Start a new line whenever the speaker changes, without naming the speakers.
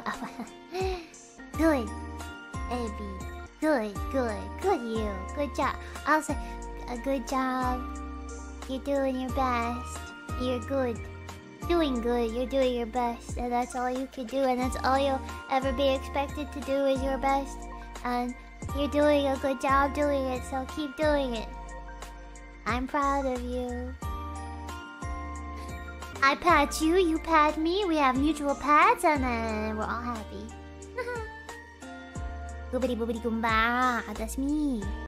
Good, Abby. Good you. Good job. I'll say, a good job. You're doing your best. You're good. Doing good. You're doing your best. And that's all you can do. And that's all you'll ever be expected to do is your best. And you're doing a good job doing it. So keep doing it. I'm proud of you. I pat you. You pat me. We have mutual pats. And then we're all happy. Goobity boobity goomba. That's me.